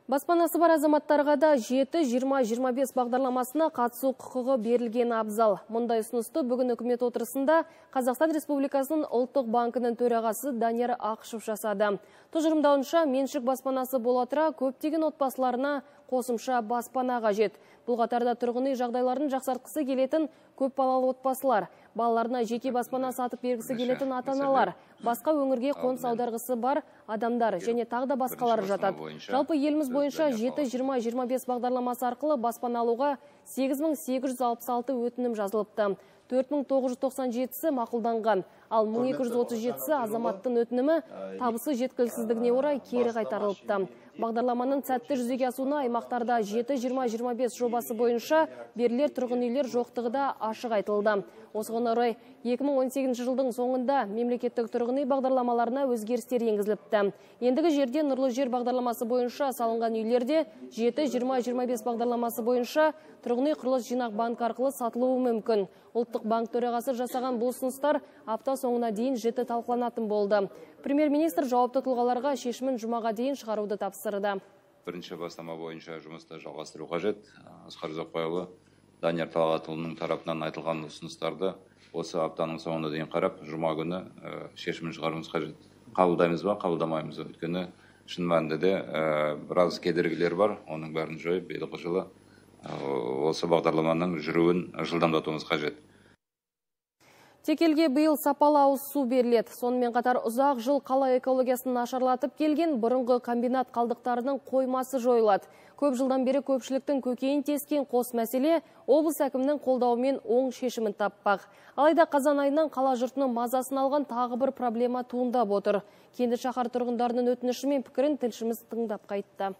Баспанасы бар азаматтарға да 7-20-25 бағдарламасына қатысу құқығы берілген абзал. Мұндай ұсынысты бүгін үкімет отырысында Қазақстан Республикасының ұлттық банкінің төрағасы Данияр Ақышев жасады. Тұжырымдауынша, меншік баспанасы бола тұра көптеген отбасыларына қосымша баспана қажет. Бұл қатарда тұрғын үй жағдайларын жақсартқысы келетін көп балалы отбасылар, балаларына жеке баспана сатып бергісі келетін ата-аналар, басқа өңірге қоныс аударғысы бар адамдар және тағы да басқалары жатады. Жалпы еліміз бойынша 7-20-25 бағдарламасы арқылы баспана алуға 8866 өтінім жазылыпты. 4997-сі мақұлданған, ал 1237-сі азаматтың өтінімі табысы жеткіліксіздігіне орай кері қайтарылыпты. Бағдарламаның сәтті жүзеге асуына аймақтарда 7-20-25 жобасы бойынша берілер тұрғын үйлер жоқтығы да ашық айтылды. Осыған орай 2018 жылдың соңында мемлекеттік тұрғын үй бағдарламаларына өзгерістер енгізіліпті. Ендігі жерде нұрлы жер бағдарламасы бойынша салынған үйлерде 7-20-25 бағдарламасы бойынша тұрғын үй құрылыс жинақ банк арқылы сатылуы мүмкін. Ұлттық банк төрағасы жасаған бұл ұсыныстар апта соңына дейін жіті талқыланатын болды. Премьер-министр жауапты тұлғаларға шешімін жұмаға дейін шығаруды тапсырды. Бірінші бастама бойынша жұмысты жалғастыру қажет. Асқар Ұзақбайұлы Данияр Талғатұлының тарапынан айтылған ұсыныстарды осы аптаның соңына дейін қарап, жұма күні шешімін шығаруымыз қажет. Қабылдаймыз ба, қабылдамаймыз ба? Өйткені шын мәнінде де біраз кедергілер бар. Оның бәрін жойып, биылғы жылы осы бағдарламаның жүруін жылдамдатуымыз қажет. Текелге биыл сапалы ауыз су беріледі. Сонымен қатар ұзақ жыл қала экологиясын нашарлатып келген бұрынғы комбинат қалдықтарының қоймасы жойылады. Көп жылдан бері көпшіліктің көкейін тескен қос мәселе облыс әкімінің қолдауымен оң шешімін таппақ. Алайда қазан айынан қала жұртының мазасын алған тағы бір проблема туындап отыр. Кенді шаһар тұрғындарының өтініші мен пікірін тілшіміз тыңдап қайтты.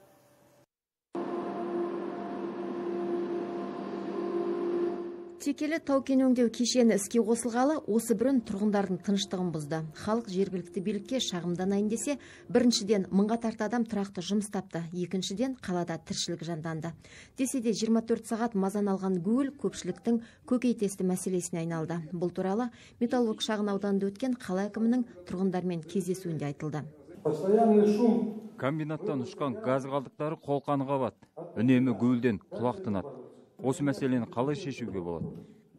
Текелі тау-кен өңдеу кешені іске қосылғалы осы бүрін тұрғындардың тыныштығын бұзды. Халық жергілікті билікке шағымданайын десе, біріншіден мыңға тарта адам тұрақты жұмыс тапты, екіншіден қалада тіршілік жанданды. Десе де 24 сағат мазан алған гуіл көпшіліктің көкейтесті мәселесіне айналды. Бұл туралы Металлург шағын ауданында өткен қала әкімінің тұрғындармен кездесуінде айтылды. Комбинаттан ұшқан газ қалдықтары қолқаны қабат, үнемі гуілден құлақ тынады. Осы мәселені қалай шешуге болады?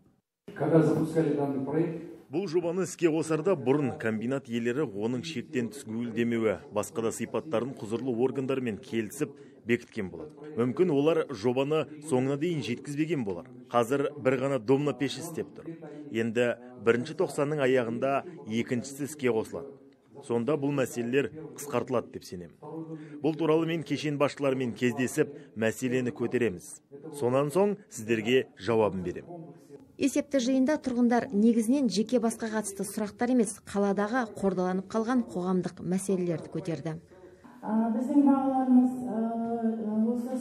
Бұл жобаны іске қосарда бұрын комбинат иелері оның шектен тыс гуілдемеуі, басқа да сипаттарын құзырлы органдармен келісіп бекіткен болады. Мүмкін олар жобаны соңына дейін жеткізбеген болар. Қазір бір ғана домна пеш істеп тұр. Енді 1-тоқсанның аяғында екіншісі іске қосылады. Сонда бұл мәселелер қысқартылады деп сенемін. Бұл туралы мен кешен басшыларымен кездесіп, мәселені көтереміз. Сонан соң сіздерге жауабын беремін. Есепті жиында тұрғындар негізінен жеке басқа қатысты сұрақтар емес, қаладағы қордаланып қалған қоғамдық мәселелерді көтерді. Біздің балаларымыз осы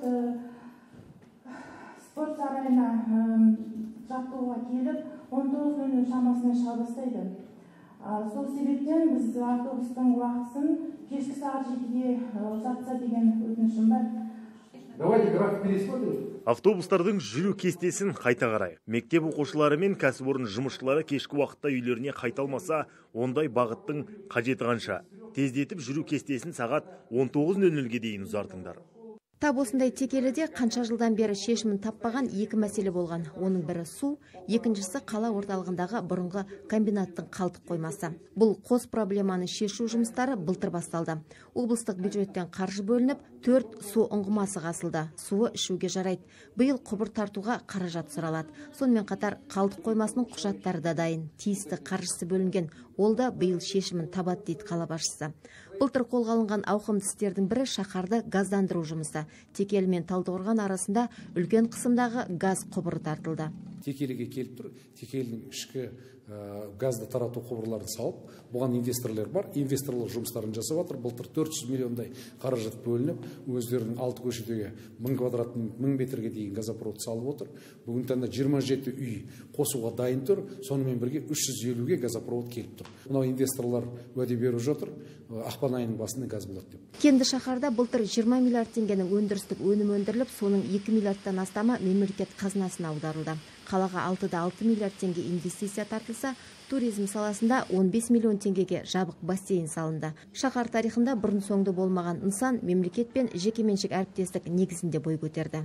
спорт сарайына жаттығуға келіп, 19:00 шамасына шыға бастайды. Сол себептен біз автобустың уақытысын кешкі сағат 7-ге ұзартса деген өтінішім бар. Давайте график пересмотрим. Автобустардың жүру кестесін қайта қарайық. Мектеп оқушылары мен кәсіпорын жұмысшылары кешкі уақытта үйлеріне қайта алмаса, ондай бағыттың қажеті қанша? Тездетіп жүру кестесін сағат 19:00-ге дейін ұзартыңдар. Тап осындай Текеліде қанша жылдан бері шешімін таппаған екі мәселе болған. Оның бірі су, екіншісі қала орталығындағы бұрынғы комбинаттың қалдық қоймасы. Бұл қос проблеманы шешу жұмыстары былтыр басталды. Облыстық бюджеттен қаржы бөлініп, 4 су ұңғымасы қасылды. Суы ішуге жарайды. Биыл құбыр тартуға қаражат сұралады. Сонымен қатар қалдық қоймасының құжаттары да дайын. Тиісті қаржысы бөлінген. Ол да биыл шешімін табады дейді қала басшысы. Былтыр қолға алынған ауқымды істердің бірі шаһарды газдандыру жұмысы. Текелі мен Талдықорған арасында үлкен қысымдағы газ құбыры тартылды. Текеліге келіп тұр, Текелінің ішкі газды тарату құбырларын салып, бұған инвесторлар бар, инвесторлық жұмыстарын жасап жатыр. Былтыр 400 миллиондай қаражат бөлініп, өздерінің 6 көшедегі 1000 квадрат 1000 метрге дейін газопровод салып отыр. Бүгін таңда 27 үй қосуға дайын тұр, сонымен бірге 350-ге газопровод келіп тұр. Мынау инвесторлар уәде беріп жатыр, ақпан айының басында газ болады деп. Кенді шаһарда былтыр 20 миллиард теңгенің өндірістік өнім өндіріліп, соның 2 миллиардтан астамы мемлекет қазынасына аударылды. қалаға 6,6 миллиард теңге инвестиция тартылса, туризм саласында 15 миллион теңгеге жабық бассейн салынды. Шаһар тарихында бұрын соңды болмаған нысан мемлекет пен жекеменшік әріптестік негізінде бой көтерді.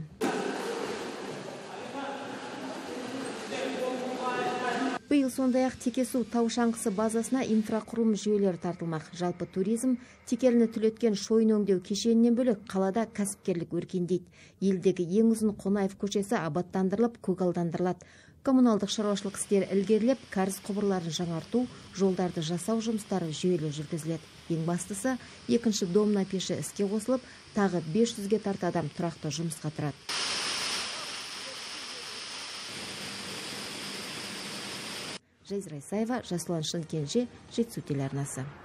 Биыл сондай-ақ Текесу тау шаңғысы базасына инфрақұрылым жүйелері тартылмақ. Жалпы туризм текеліні түлеткен шойын өңдеу кешенінен бөлек қалада кәсіпкерлік өркендейді. Елдегі ең ұзын Қонаев көшесі абаттандырылып, көгалдандырылады. Коммуналдық шаруашылық істері ілгерілеп, кәріз құбырларын жаңарту, жолдарды жасау жұмыстары жүйелі жүргізіледі. Ең бастысы, екінші домна пеші іске қосылып, тағы 500-ге тарта адам тұрақты жұмысқа тұрады. Жайза Райсаева, Жасұлан Шынкенже, Жетісу телеарнасы.